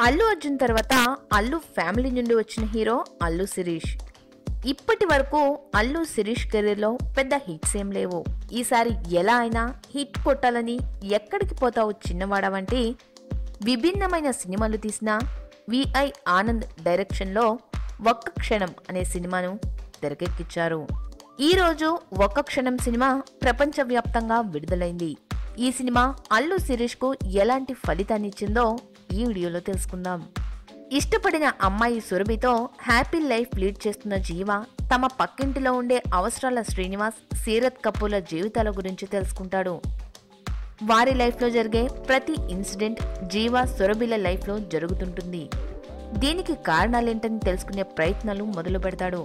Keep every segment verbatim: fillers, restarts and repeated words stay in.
అల్లు అర్జున్ తర్వాత అల్లు ఫ్యామిలీ నుండి వచ్చిన హీరో అల్లు శిరీష్. ఇప్పటి వరకు అల్లు శిరీష్ కెరీర్లో పెద్ద హిట్స్ ఏం లేవు. ఈసారి ఎలా అయినా హిట్ కొట్టాలని ఎక్కడికి పోతావు చిన్నవాడ వంటి విభిన్నమైన సినిమాలు తీసిన విఐ ఆనంద్ డైరెక్షన్లో ఒక్క క్షణం అనే సినిమాను తెరకెక్కించారు. ఈరోజు ఒక్క క్షణం సినిమా ప్రపంచవ్యాప్తంగా విడుదలైంది. ఈ సినిమా అల్లు శిరీష్ కు ఎలాంటి ఫలితాన్ని ఇచ్చిందో ఈ వీడియోలో తెలుసుకుందాం. ఇష్టపడిన అమ్మాయి సురభితో హ్యాపీ లైఫ్ లీడ్ చేస్తున్న జీవ తమ పక్కింటిలో ఉండే అవసరాల శ్రీనివాస్, సీరత్ కపూర్ల జీవితాల గురించి తెలుసుకుంటాడు. వారి లైఫ్లో జరిగే ప్రతి ఇన్సిడెంట్ జీవ, సురభిల లైఫ్లో జరుగుతుంటుంది. దీనికి కారణాలేంటని తెలుసుకునే ప్రయత్నాలు మొదలు పెడతాడు.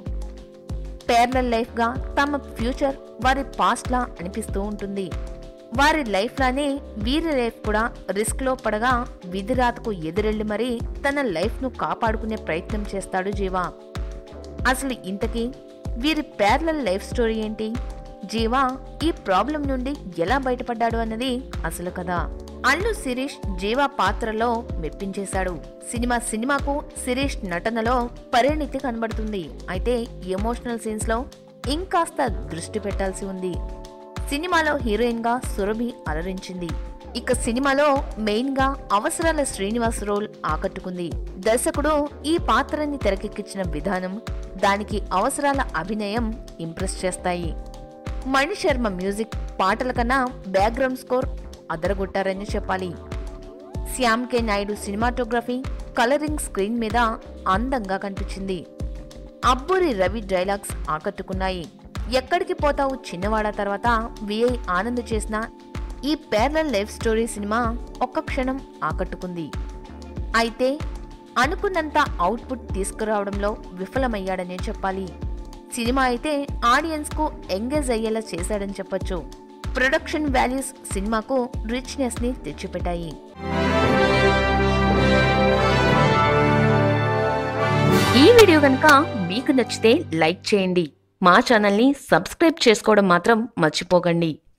పేర్లల్ లైఫ్గా తమ ఫ్యూచర్ వారి పాస్ట్లా అనిపిస్తూ ఉంటుంది. వారి లైఫ్ లానే వీరి లైఫ్ కూడా రిస్క్ లో పడగా విధిరాతకు ఎదురెళ్లి మరీ తన లైఫ్ ను కాపాడుకునే ప్రయత్నం చేస్తాడు జీవ. అసలు ఇంతకీ వీరి పేర్లల్ లైఫ్ స్టోరీ ఏంటి, జీవ ఈ ప్రాబ్లం నుండి ఎలా బయటపడ్డాడు అన్నది అసలు కథ. అల్లు శిరీష్ జీవ పాత్రలో మెప్పించేశాడు. సినిమా సినిమాకు శిరీష్ నటనలో పరిణితి కనబడుతుంది. అయితే ఎమోషనల్ సీన్స్ లో ఇంకాస్త దృష్టి పెట్టాల్సి ఉంది. సినిమాలో హీరోయిన్ గా సురభి అలరించింది. ఇక సినిమాలో మెయిన్ గా అవసరాల శ్రీనివాస్ రోల్ ఆకట్టుకుంది. దర్శకుడు ఈ పాత్రని తెరకెక్కించిన విధానం, దానికి అవసరాల అభినయం ఇంప్రెస్ చేస్తాయి. మణి శర్మ మ్యూజిక్, పాటల కన్నా బ్యాక్గ్రౌండ్ స్కోర్ అదరగొట్టారని చెప్పాలి. Shyam K Naidu cinematography, colouring screen మీద అందంగా కనిపించింది. అబ్బూరి రవి డైలాగ్స్ ఆకట్టుకున్నాయి. ఎక్కడికి పోతావు చిన్నవాడ తర్వాత విఐ ఆనంద్ చేసిన ఈ పేర్లల్ లైఫ్ స్టోరీ సినిమా ఒక్క క్షణం ఆకట్టుకుంది. అయితే అనుకున్నంత అవుట్పుట్ తీసుకురావడంలో విఫలమయ్యాడనే చెప్పాలి. సినిమా అయితే ఆడియన్స్ కు ఎంగేజ్ అయ్యేలా చేశాడని చెప్పొచ్చు. ప్రొడక్షన్ వాల్యూస్ సినిమాకు రిచ్నెస్ ని తెచ్చిపెట్టాయి. ఈ వీడియో కనుక మీకు నచ్చితే లైక్ చేయండి. మా ఛానల్ని సబ్స్క్రైబ్ చేసుకోవడం మాత్రం మర్చిపోకండి.